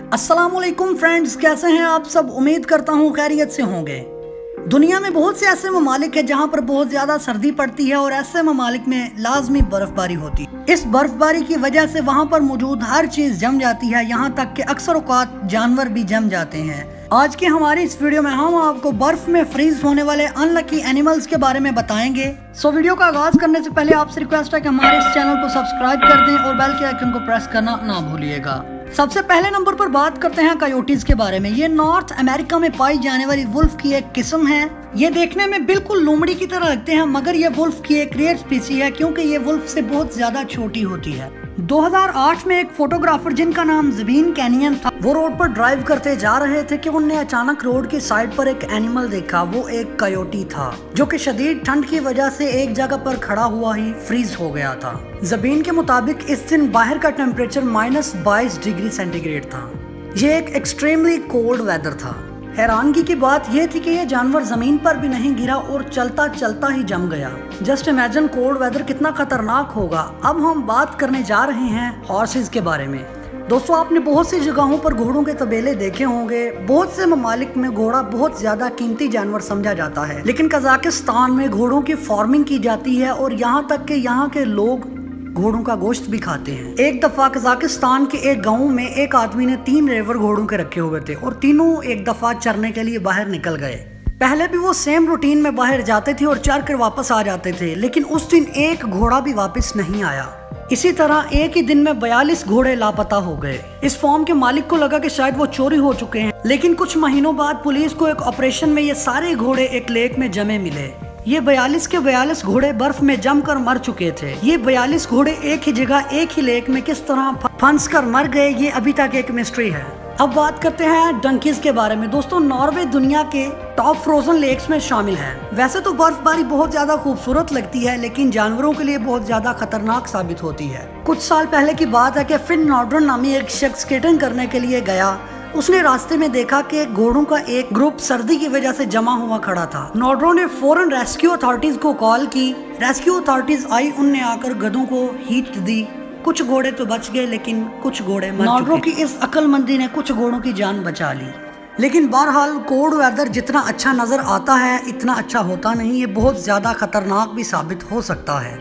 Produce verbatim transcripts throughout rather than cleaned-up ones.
अस्सलामुअलैकुम फ्रेंड्स, कैसे हैं आप सब। उम्मीद करता हूँ खैरियत से होंगे। दुनिया में बहुत से ऐसे ममालिक है जहाँ पर बहुत ज्यादा सर्दी पड़ती है और ऐसे ममालिक में लाजमी बर्फबारी होती है। इस बर्फबारी की वजह से वहाँ पर मौजूद हर चीज जम जाती है, यहाँ तक कि अक्सर औकात जानवर भी जम जाते हैं। आज के हमारी इस वीडियो में हम आपको बर्फ में फ्रीज होने वाले अनलकी एनिमल्स के बारे में बताएंगे। सो वीडियो का आगाज करने से पहले आपसे रिक्वेस्ट है कि हमारे इस चैनल को सब्सक्राइब कर दें और बेल के आइकन को प्रेस करना ना भूलिएगा। सबसे पहले नंबर पर बात करते हैं कयोटीज के बारे में। ये नॉर्थ अमेरिका में पाई जाने वाली वुल्फ की एक किस्म है। ये देखने में बिल्कुल लोमड़ी की तरह लगते हैं, मगर ये वुल्फ की एक रेयर स्पीसी है क्योंकि ये वुल्फ से बहुत ज्यादा छोटी होती है। दो हज़ार आठ में एक फोटोग्राफर जिनका नाम ज़बीन कैनियन था, वो रोड पर ड्राइव करते जा रहे थे कि उनने अचानक रोड की साइड पर एक एनिमल देखा। वो एक कयोटी था जो कि शदीद ठंड की वजह से एक जगह पर खड़ा हुआ ही फ्रीज हो गया था। ज़बीन के मुताबिक इस दिन बाहर का टेम्परेचर माइनस बाईस डिग्री सेंटीग्रेड था। ये एक एक्सट्रीमली कोल्ड वेदर था। हैरानगी की बात यह थी कि यह जानवर जमीन पर भी नहीं गिरा और चलता चलता ही जम गया। जस्ट इमेजिन कोल्ड वेदर कितना खतरनाक होगा। अब हम बात करने जा रहे हैं हॉर्सेस के बारे में। दोस्तों, आपने बहुत सी जगहों पर घोड़ों के तबेले देखे होंगे। बहुत से ममालिक में घोड़ा बहुत ज्यादा कीमती जानवर समझा जाता है, लेकिन कजाकिस्तान में घोड़ों की फार्मिंग की जाती है और यहाँ तक कि यहाँ के लोग घोड़ों का गोश्त भी खाते हैं। एक दफा कजाकिस्तान के एक गांव में एक आदमी ने तीन रेवर घोड़ों के रखे हुए थे और तीनों एक दफा चरने के लिए बाहर निकल गए। पहले भी वो सेम रूटीन में बाहर जाते थे और चर कर वापस आ जाते थे, लेकिन उस दिन एक घोड़ा भी वापस नहीं आया। इसी तरह एक ही दिन में बयालीस घोड़े लापता हो गए। इस फार्म के मालिक को लगा कि शायद वो चोरी हो चुके हैं, लेकिन कुछ महीनों बाद पुलिस को एक ऑपरेशन में ये सारे घोड़े एक लेक में जमे मिले। ये बयालीस के बयालीस घोड़े बर्फ में जमकर मर चुके थे। ये बयालीस घोड़े एक ही जगह एक ही लेक में किस तरह फंस कर मर गए, ये अभी तक एक मिस्ट्री है। अब बात करते हैं डंकीज के बारे में। दोस्तों, नॉर्वे दुनिया के टॉप फ्रोजन लेक्स में शामिल है। वैसे तो बर्फबारी बहुत ज्यादा खूबसूरत लगती है, लेकिन जानवरों के लिए बहुत ज्यादा खतरनाक साबित होती है। कुछ साल पहले की बात है कि फिन नॉर्डन नामी एक शख्स स्केटिंग करने के लिए गया। उसने रास्ते में देखा कि घोड़ों का एक ग्रुप सर्दी की वजह से जमा हुआ खड़ा था। नॉर्ड्रो ने फौरन रेस्क्यू अथॉरिटीज को कॉल की। रेस्क्यू अथॉरिटीज आई, उनने आकर गधों को हीट दी। कुछ घोड़े तो बच गए, लेकिन कुछ घोड़े मर। नॉर्ड्रो की इस अक्लमंदी ने कुछ घोड़ों की जान बचा ली। लेकिन बहरहाल कोल्ड वेदर जितना अच्छा नजर आता है इतना अच्छा होता नहीं। ये बहुत ज्यादा खतरनाक भी साबित हो सकता है।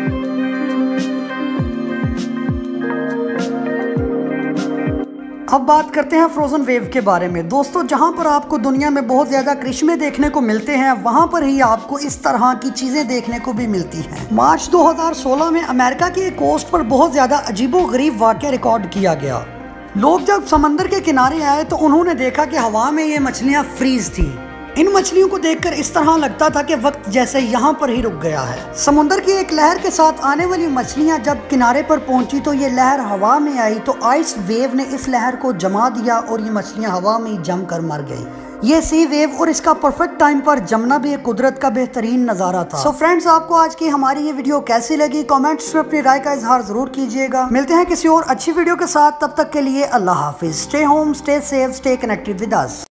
अब बात करते हैं फ्रोजन वेव के बारे में। दोस्तों, जहां पर आपको दुनिया में बहुत ज्यादा करिश्मे देखने को मिलते हैं, वहां पर ही आपको इस तरह की चीजें देखने को भी मिलती हैं। मार्च दो हज़ार सोलह में अमेरिका की एक कोस्ट पर बहुत ज्यादा अजीबोगरीब वाकया रिकॉर्ड किया गया। लोग जब समंदर के किनारे आए तो उन्होंने देखा कि हवा में ये मछलियां फ्रीज थी। इन मछलियों को देखकर इस तरह लगता था कि वक्त जैसे यहाँ पर ही रुक गया है। समुद्र की एक लहर के साथ आने वाली मछलियां जब किनारे पर पहुंची तो ये लहर हवा में आई, तो आइस वेव ने इस लहर को जमा दिया और ये मछलियां हवा में जमकर मर गई। ये सी वेव और इसका परफेक्ट टाइम पर जमना भी एक कुदरत का बेहतरीन नजारा था। सो so फ्रेंड्स, आपको आज की हमारी ये वीडियो कैसी लगी, कमेंट्स में अपनी राय का इजहार जरूर कीजिएगा। मिलते हैं किसी और अच्छी वीडियो के साथ, तब तक के लिए अल्लाह हाफिज। Stay home, stay safe, stay connected with us.